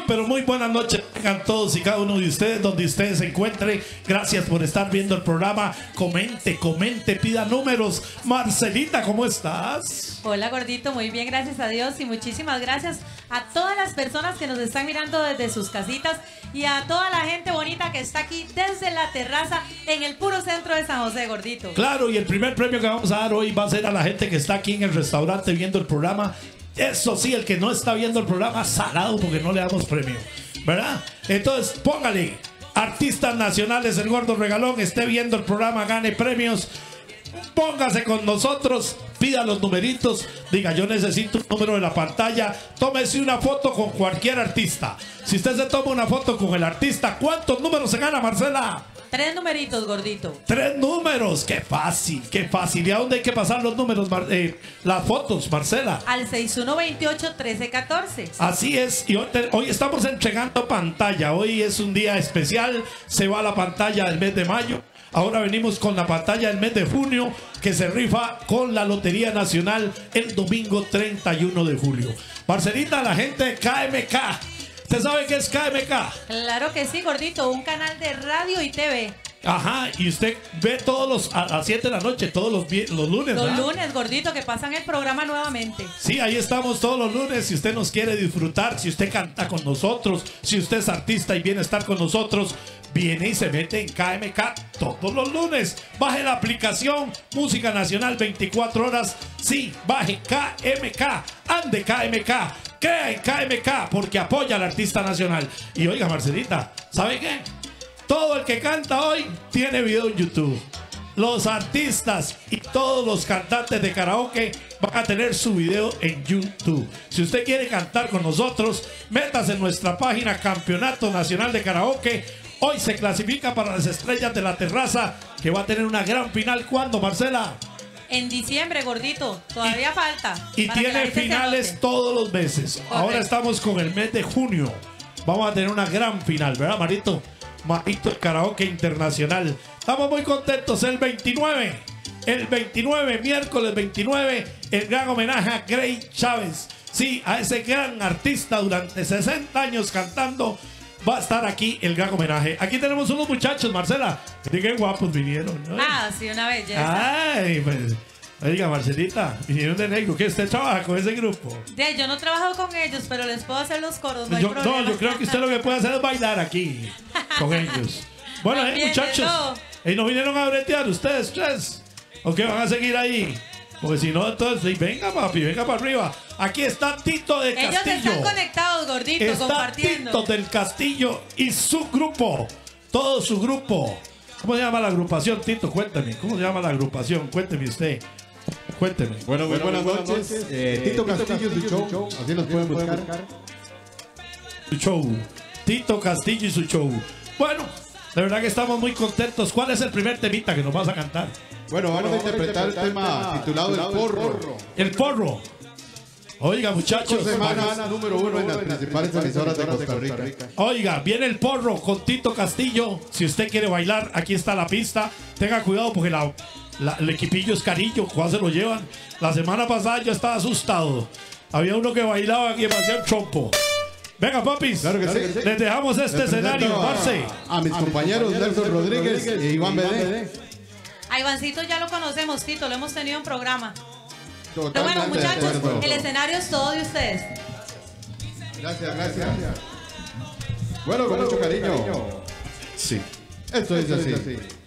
pero muy buenas noches a todos y cada uno de ustedes, donde ustedes se encuentren. Gracias por estar viendo el programa. Comente, pida números. Marcelita, ¿cómo estás? Hola, gordito, muy bien, gracias a Dios. Y muchísimas gracias a todas las personas que nos están mirando desde sus casitas y a toda la gente bonita que está aquí desde la terraza en el puro centro de San José, gordito. Claro, y el primer premio que vamos a dar hoy va a ser a la gente que está aquí en el restaurante viendo el programa. Eso sí, el que no está viendo el programa, salado, porque no le damos premio, ¿verdad? Entonces, póngale artistas nacionales, el Gordo Regalón, esté viendo el programa, gane premios. Póngase con nosotros, pida los numeritos, diga yo necesito un número de la pantalla, tómese una foto con cualquier artista. Si usted se toma una foto con el artista, ¿cuántos números se gana, Marcela? 3 numeritos, gordito. 3 números, qué fácil, qué fácil. ¿Y a dónde hay que pasar los números, las fotos, Marcela? Al 6128-1314. Así es, y hoy estamos entregando pantalla. Hoy es un día especial, se va la pantalla del mes de mayo. Ahora venimos con la pantalla del mes de junio, que se rifa con la Lotería Nacional el domingo 31 de julio. Marcelita, la gente de KMK, ¿usted sabe qué es KMK? Claro que sí, gordito, un canal de radio y TV. Ajá, y usted ve todos a las 7 de la noche, todos los lunes, ¿verdad? Los lunes, gordito, que pasan el programa nuevamente. Sí, ahí estamos todos los lunes. Si usted nos quiere disfrutar, si usted canta con nosotros, si usted es artista y viene a estar con nosotros, viene y se mete en KMK todos los lunes. Baje la aplicación Música Nacional 24 horas. Sí, baje KMK, ande KMK, crea en KMK, porque apoya al artista nacional. Y oiga, Marcelita, ¿sabe qué? Todo el que canta hoy tiene video en YouTube. Los artistas y todos los cantantes de karaoke van a tener su video en YouTube. Si usted quiere cantar con nosotros, métase en nuestra página Campeonato Nacional de Karaoke. Hoy se clasifica para las estrellas de la terraza, que va a tener una gran final. ¿Cuándo, Marcela? En diciembre, gordito. Todavía falta. Y tiene finales todos los meses. Correcto. Ahora estamos con el mes de junio. Vamos a tener una gran final, ¿verdad, Marito? Marito, el karaoke internacional. Estamos muy contentos. El 29, miércoles 29, el gran homenaje a Grey Chávez. Sí, a ese gran artista durante 60 años cantando. Va a estar aquí el gran homenaje. Aquí tenemos unos muchachos, Marcela. Qué guapos vinieron, ¿no? Ah, sí, una belleza. Ay, pues. Oiga, Marcelita, vinieron de negro. ¿Qué usted trabaja con ese grupo? Yo no trabajo con ellos, pero les puedo hacer los coros. No, yo creo que usted lo que puede hacer es bailar aquí con ellos. Bueno, muchachos, ¿no vinieron a bretear ustedes tres? ¿O qué van a seguir ahí? Porque si no, entonces, venga, papi, venga para arriba. Aquí está Tito del Castillo. Ellos están conectados, gordito, compartiendo. Tito del Castillo y su grupo. Todo su grupo. ¿Cómo se llama la agrupación, Tito? Cuéntame. ¿Cómo se llama la agrupación? Cuénteme usted. Cuénteme. Bueno, muy buenas noches. Tito Castillo y su show. Así nos pueden buscar. Su show. Tito Castillo y su show. Bueno, de verdad que estamos muy contentos. ¿Cuál es el primer temita que nos vas a cantar? Bueno, vamos a interpretar el tema titulado El Porro. El Porro. Oiga, muchachos, semana número 1 en las principales emisoras de Costa Rica. Oiga, viene El Porro con Tito Castillo. Si usted quiere bailar, aquí está la pista. Tenga cuidado porque el equipillo es carillo. ¿Cuál se lo llevan? La semana pasada yo estaba asustado. Había uno que bailaba aquí y me hacía un chompo. Venga, papis, claro que sí. Les dejamos este escenario, Marce. A mis compañeros Nelson Rodríguez e Iván Bedé. A Ivancito ya lo conocemos, Tito, lo hemos tenido en programa. Totalmente. Pero bueno, muchachos, el escenario es todo de ustedes. Gracias. Bueno, con mucho cariño. Sí. Esto es así.